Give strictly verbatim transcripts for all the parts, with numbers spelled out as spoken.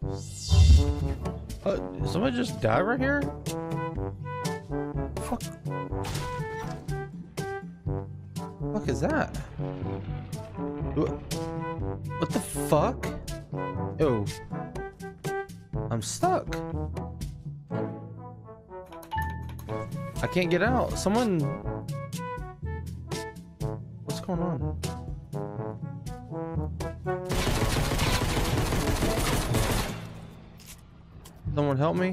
Uh, somebody just died right here? Fuck. Fuck is that? What, what the fuck? Yo. I'm stuck. I can't get out. Someone... What's going on? Someone help me?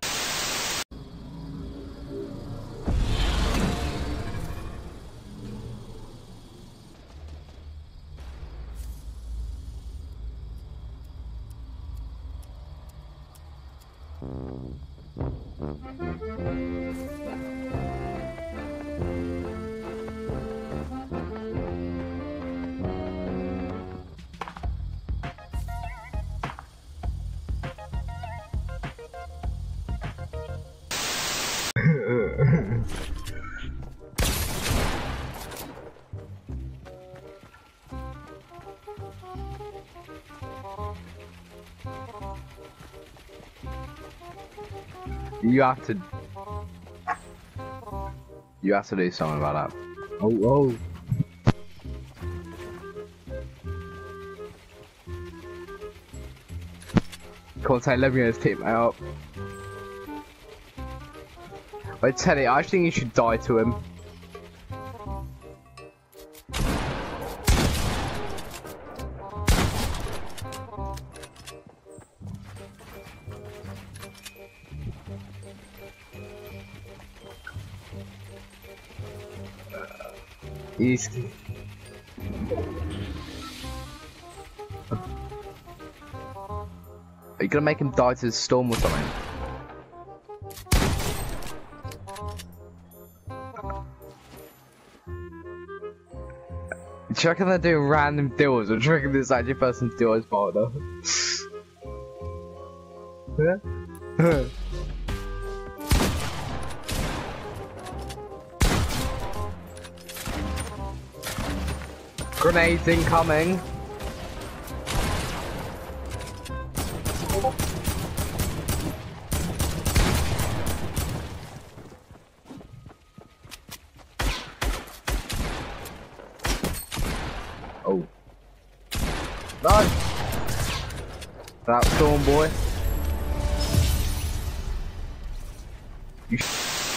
You have to. You have to do something about that. Oh, oh. Come on, Teddy, let me get his teammate up. Wait, Teddy, I think you should die to him. He's... Are you gonna make him die to the storm or something? Do you reckon they're doing random deals, or do you reckon this is actually person's deal as partner? Yeah? Grenades incoming. Oh. No! That storm boy. You sh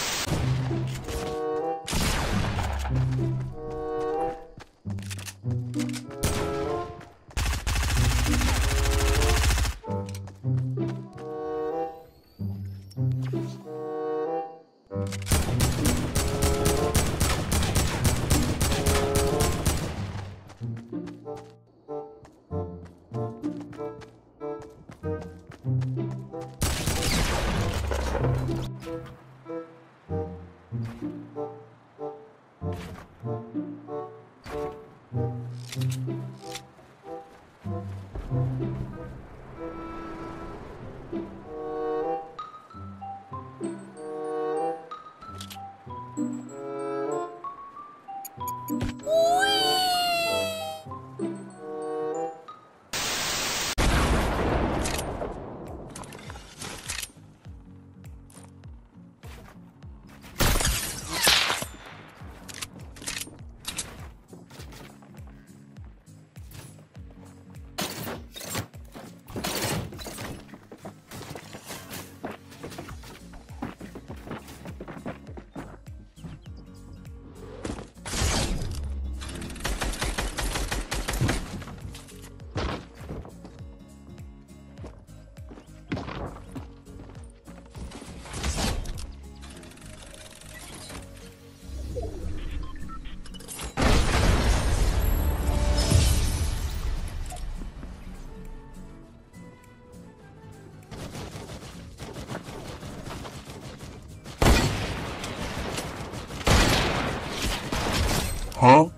Huh?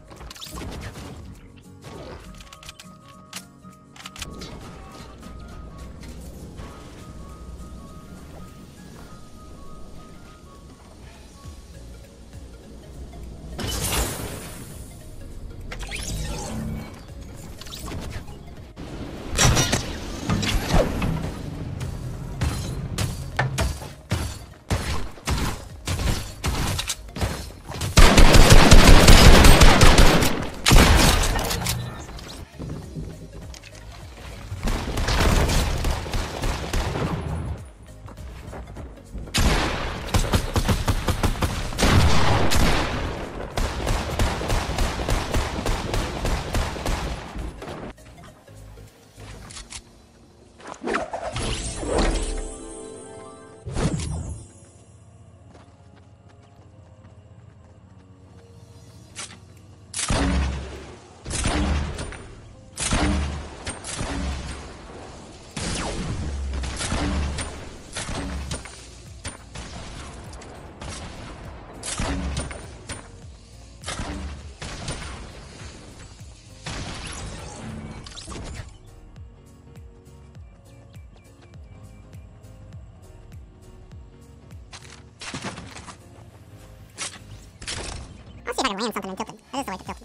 I ran something and tilted. That is the way to tilt.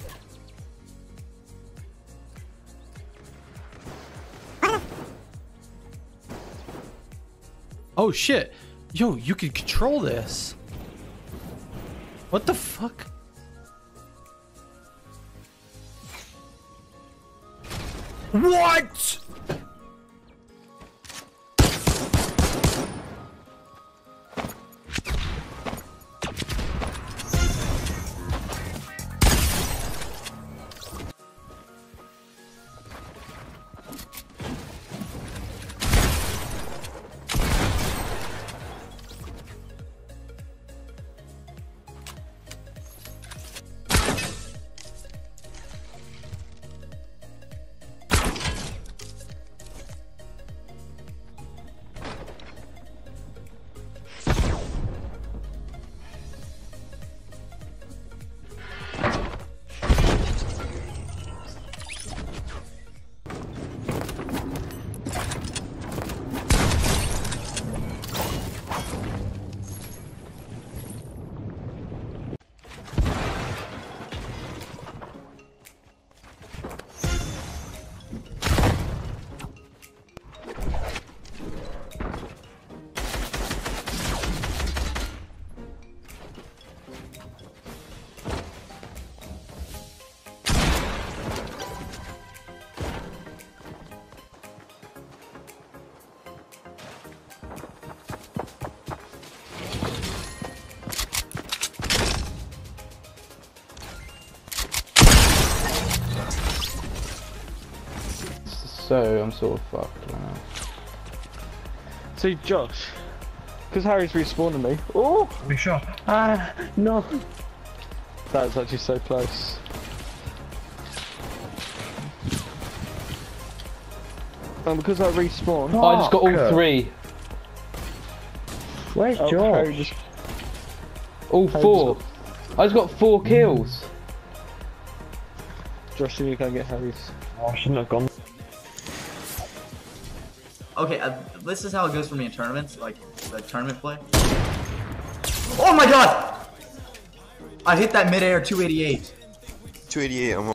Oh shit. Yo, you can control this. What the fuck? What? So I'm sort of fucked right now. See, Josh, because Harry's respawning me. Oh! Be sure. Ah, no! That was actually so close. And because I respawned. Oh, I just got all Fuck. three. Where's Oh, Josh? Harry just, All Harry four. just I just got four kills. Josh, you need to go and get Harry's. Oh, I shouldn't have gone. Okay, uh, this is how it goes for me in tournaments, like the tournament play. Oh my god! I hit that mid-air two eighty-eight. two eighty-eight on